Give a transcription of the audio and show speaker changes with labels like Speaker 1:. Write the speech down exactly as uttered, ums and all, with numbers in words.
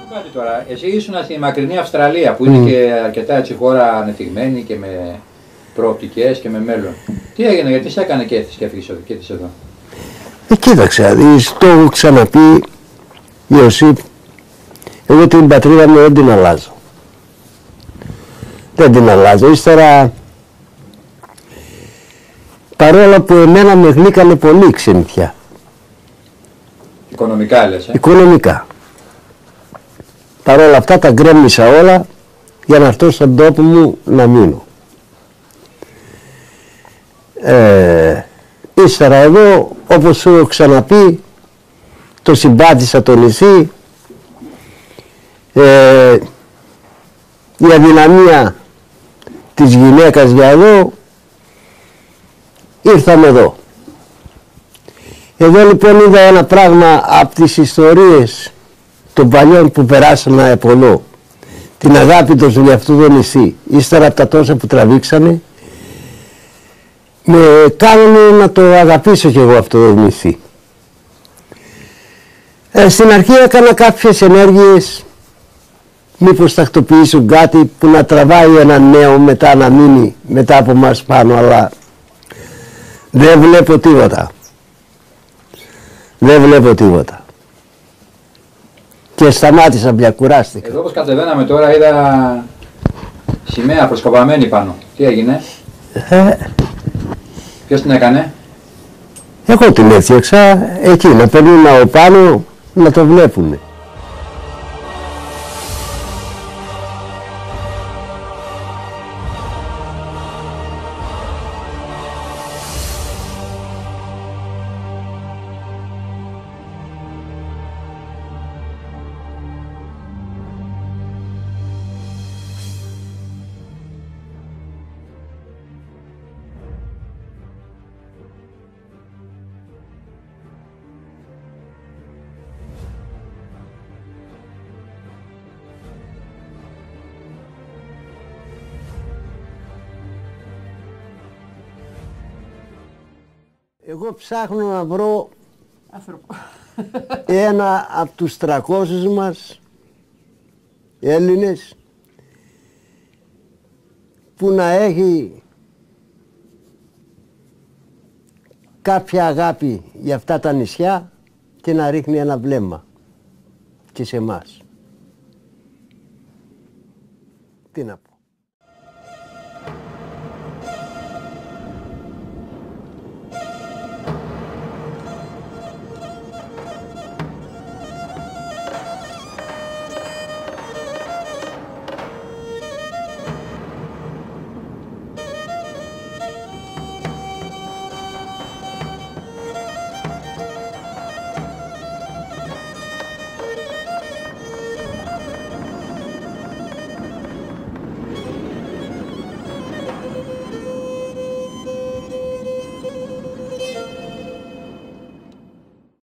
Speaker 1: κάτι τώρα. Εσύ ήσουν στη μακρινή Αυστραλία που είναι mm. και αρκετά έτσι χώρα ανεπτυγμένη και με προοπτικές και με μέλλον. Τι έγινε, γιατί σε έκανε και έφυγες και έφυγες εδώ, και έφυγες εδώ.
Speaker 2: Ε, κοίταξε, δεις, το έχω ξαναπεί, Ιωσήπ, εγώ την πατρίδα μου δεν την αλλάζω. Δεν την αλλάζω. Ύστερα, παρόλα που εμένα με γλύκανε πολύ ξενιτιά.
Speaker 1: Οικονομικά λες, ε?
Speaker 2: Οικονομικά. Παρ' όλα αυτά τα γκρέμισα όλα για να έρθω στον τόπο μου να μείνω. Ε, ύστερα εδώ, όπως σου έχω ξαναπεί, το συμπάτησα το νησί, ε, η αδυναμία της γυναίκας για εδώ, ήρθαμε εδώ. Εδώ λοιπόν είδα ένα πράγμα από τις ιστορίες των παλιών που περάσαμε από εδώ. Την αγάπη τους για αυτό το νησί. Ύστερα από τα τόσα που τραβήξανε, με κάνουν να το αγαπήσω κι εγώ αυτό το νησί. Ε, στην αρχή έκανα κάποιες ενέργειες, μήπως τακτοποιήσουν κάτι που να τραβάει ένα νέο μετά να μείνει μετά από μας πάνω, αλλά δεν βλέπω τίποτα. Δεν βλέπω τίποτα. Και σταμάτησα πια, κουράστηκα.
Speaker 1: Εδώ όπως κατεβαίναμε τώρα είδα σημαία προσκοπαμένη πάνω. Τι έγινε?
Speaker 2: Ε,
Speaker 1: Ποιος την έκανε?
Speaker 2: Εγώ την έφτιαξα εκεί, να περνούν από πάνω να το βλέπουνε. Εγώ ψάχνω να βρω άνθρωπο. Ένα από τους τριακόσιους μας Έλληνες που να έχει κάποια αγάπη για αυτά τα νησιά και να ρίχνει ένα βλέμμα και σε εμάς. Τι να πω.